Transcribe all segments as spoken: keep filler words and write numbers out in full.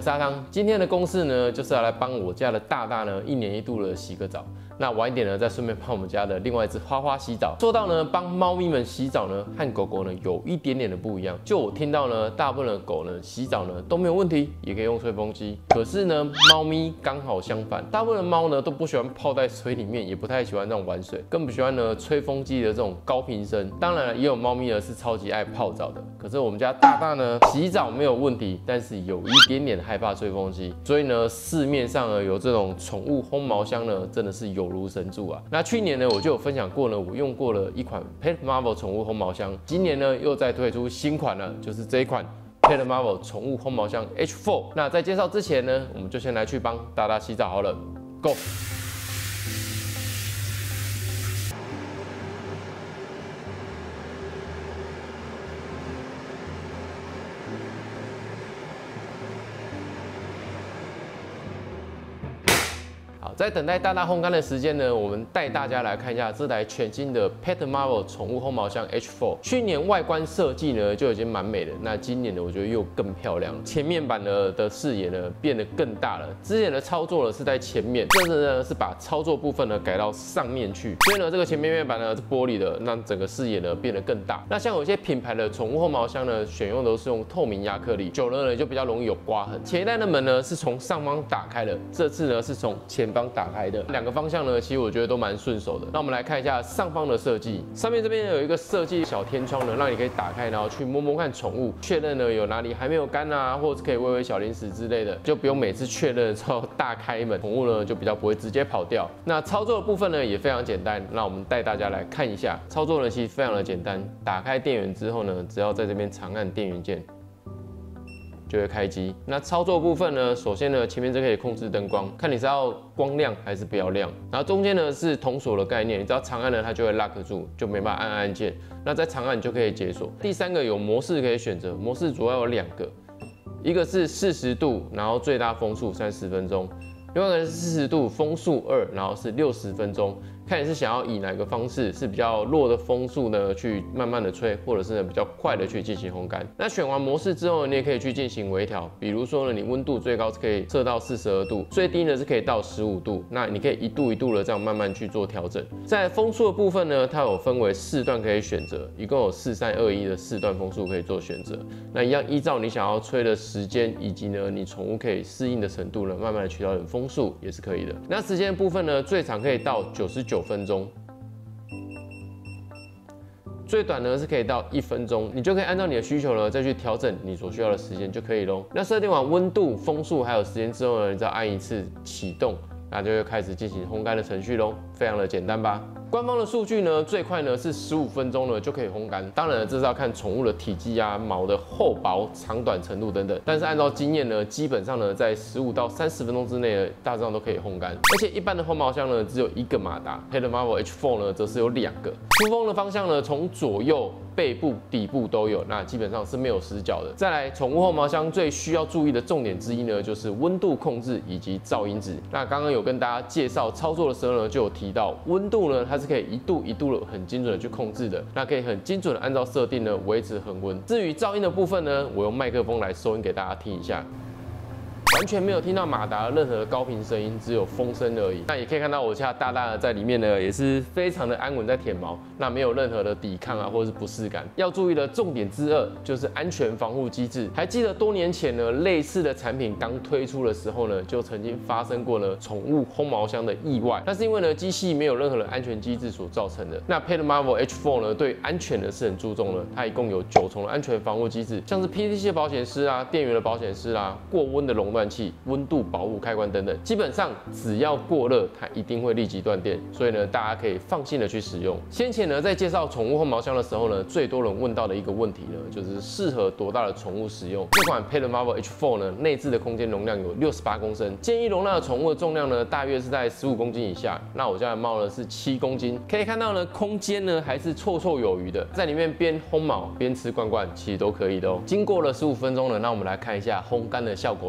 是阿汤，今天的公式呢，就是要来帮我家的大大呢，一年一度的洗个澡。那晚一点呢，再顺便帮我们家的另外一只花花洗澡。说到呢，帮猫咪们洗澡呢，和狗狗呢有一点点的不一样。就我听到呢，大部分的狗呢洗澡呢都没有问题，也可以用吹风机。可是呢，猫咪刚好相反，大部分的猫呢都不喜欢泡在水里面，也不太喜欢这种玩水，更不喜欢呢吹风机的这种高频声。当然了，也有猫咪呢是超级爱泡澡的。可是我们家大大呢洗澡没有问题，但是有一点点害怕吹风机，所以呢市面上呢有这种宠物烘毛箱呢，真的是有如神助啊。那去年呢我就有分享过呢，我用过了一款 Pet Marvel 宠物烘毛箱，今年呢又再推出新款了，就是这一款 Pet Marvel 宠物烘毛箱 H 四。那在介绍之前呢，我们就先来去帮大大洗澡好了 ，Go！在等待大大烘干的时间呢，我们带大家来看一下这台全新的 Pet Marvel 宠物烘毛箱 H 四。去年外观设计呢就已经蛮美的，那今年呢我觉得又更漂亮了。前面板呢的视野呢变得更大了，之前的操作呢是在前面，这次呢是把操作部分呢改到上面去，所以呢这个前面面板呢是玻璃的，让整个视野呢变得更大。那像有些品牌的宠物烘毛箱呢，选用都是用透明亚克力，久了呢就比较容易有刮痕。前一代的门呢是从上方打开的，这次呢是从前方打开的，两个方向呢，其实我觉得都蛮顺手的。那我们来看一下上方的设计，上面这边有一个设计小天窗呢，让你可以打开，然后去摸摸看宠物，确认呢有哪里还没有干啊，或者是可以喂喂小零食之类的，就不用每次确认之后大开门，宠物呢就比较不会直接跑掉。那操作的部分呢也非常简单，那我们带大家来看一下，操作呢其实非常的简单，打开电源之后呢，只要在这边长按电源键，就会开机。那操作部分呢，首先呢，前面这可以控制灯光，看你是要光亮还是不要亮。然后中间呢是同锁的概念，你只要长按呢，它就会 lock 住，就没办法按按键。那再长按你就可以解锁。第三个有模式可以选择，模式主要有两个，一个是四十度，然后最大风速三十分钟；另外一个是四十度，风速二，然后是六十分钟。看你是想要以哪个方式，是比较弱的风速呢，去慢慢的吹，或者是呢比较快的去进行烘干。那选完模式之后呢，你也可以去进行微调，比如说呢，你温度最高是可以设到四十二度，最低呢是可以到十五度，那你可以一度一度的这样慢慢去做调整。在风速的部分呢，它有分为四段可以选择，一共有四三二一的四段风速可以做选择。那一样依照你想要吹的时间，以及呢你宠物可以适应的程度呢，慢慢的去调整风速也是可以的。那时间的部分呢，最长可以到九十九分钟，最短呢是可以到一分钟，你就可以按照你的需求呢再去调整你所需要的时间就可以咯。那设定完温度、风速还有时间之后呢，你只要按一次启动，那就会开始进行烘干的程序咯，非常的简单吧。官方的数据呢，最快呢是十五分钟呢就可以烘干。当然了，这是要看宠物的体积啊、毛的厚薄、长短程度等等。但是按照经验呢，基本上呢在十五到三十分钟之内，大致上都可以烘干。而且一般的烘毛箱呢只有一个马达 ，Pet Marvel H 四 呢则是有两个。出风的方向呢，从左右、背部、底部都有，那基本上是没有死角的。再来，宠物烘毛箱最需要注意的重点之一呢，就是温度控制以及噪音值。那刚刚有跟大家介绍操作的时候呢，就有提到温度呢，它是可以一度一度的很精准的去控制的，那可以很精准的按照设定呢维持恒温。至于噪音的部分呢，我用麦克风来收音给大家听一下。完全没有听到马达的任何的高频声音，只有风声而已。那也可以看到我家大大的在里面呢，也是非常的安稳在舔毛，那没有任何的抵抗啊或者是不适感。要注意的重点之二就是安全防护机制。还记得多年前呢，类似的产品刚推出的时候呢，就曾经发生过呢宠物烘毛箱的意外，那是因为呢机器没有任何的安全机制所造成的。那 Pet Marvel H 四 呢，对安全呢是很注重的，它一共有九重的安全防护机制，像是 P T C 保险丝啊、电源的保险丝啊、过温的熔断器、温度保护开关等等，基本上只要过热，它一定会立即断电，所以呢，大家可以放心的去使用。先前呢，在介绍宠物烘毛箱的时候呢，最多人问到的一个问题呢，就是适合多大的宠物使用。这款 Pet Marvel H 四 呢，内置的空间容量有六十八公升，建议容纳的宠物的重量呢，大约是在十五公斤以下。那我家的猫呢是七公斤，可以看到呢，空间呢还是绰绰有余的，在里面边烘毛边吃罐罐，其实都可以的哦。经过了十五分钟了，那我们来看一下烘干的效果如何吧。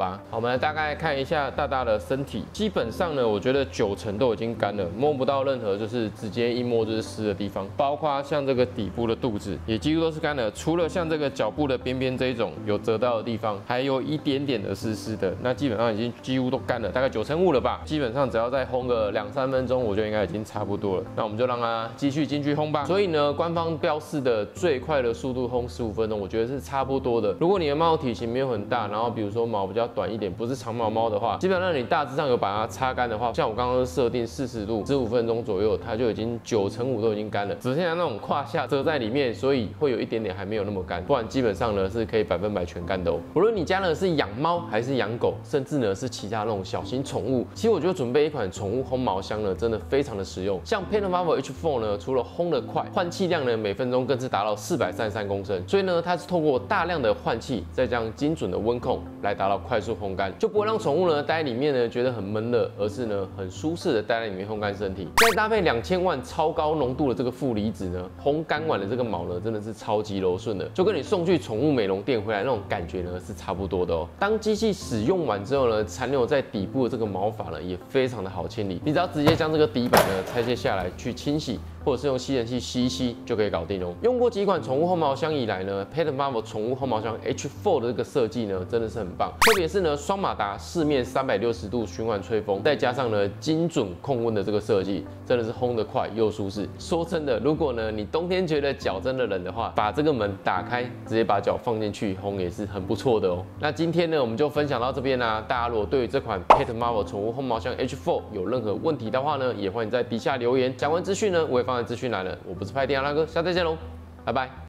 吧。好，我们来大概看一下大大的身体，基本上呢，我觉得九成都已经干了，摸不到任何就是直接一摸就是湿的地方，包括像这个底部的肚子也几乎都是干的，除了像这个脚部的边边这一种有折到的地方，还有一点点的湿湿的，那基本上已经几乎都干了，大概九成五了吧。基本上只要再烘个两三分钟，我觉得应该已经差不多了。那我们就让它继续进去烘吧。所以呢，官方标示的最快的速度烘十五分钟，我觉得是差不多的。如果你的猫体型没有很大，然后比如说毛比较短一点，不是长毛猫的话，基本上你大致上有把它擦干的话，像我刚刚设定四十度，十五分钟左右，它就已经九成五都已经干了，只剩下那种胯下遮在里面，所以会有一点点还没有那么干，不然基本上呢是可以百分百全干的哦。无论你家呢是养猫还是养狗，甚至呢是其他那种小型宠物，其实我觉得准备一款宠物烘毛箱呢，真的非常的实用。像 Pet Marvel H 四 呢，除了烘得快，换气量呢每分钟更是达到四百三十三公升，所以呢它是透过大量的换气，再加上精准的温控来达到快速烘干，就不会让宠物呢待在里面呢觉得很闷热，而是呢很舒适的待在里面烘干身体。再搭配两千万超高浓度的这个负离子呢，烘干完的这个毛呢真的是超级柔顺的，就跟你送去宠物美容店回来那种感觉呢是差不多的哦。当机器使用完之后呢，残留在底部的这个毛发呢也非常的好清理，你只要直接将这个底板呢拆卸下来去清洗，或者是用吸尘器吸一吸就可以搞定哦。用过几款宠物烘毛箱以来呢 ，Pet Marvel 宠物烘毛箱 H 四 的这个设计呢真的是很棒，特别是呢双马达四面三百六十度循环吹风，再加上呢精准控温的这个设计，真的是烘得快又舒适。说真的，如果呢你冬天觉得脚真的冷的话，把这个门打开，直接把脚放进去烘也是很不错的哦。那今天呢我们就分享到这边啦、啊，大家如果对于这款 Pet Marvel 宠物烘毛箱 H 四 有任何问题的话呢，也欢迎在底下留言。相关资讯呢我也放在资讯栏了。我不是派丁阿拉哥，下次再见喽，拜拜。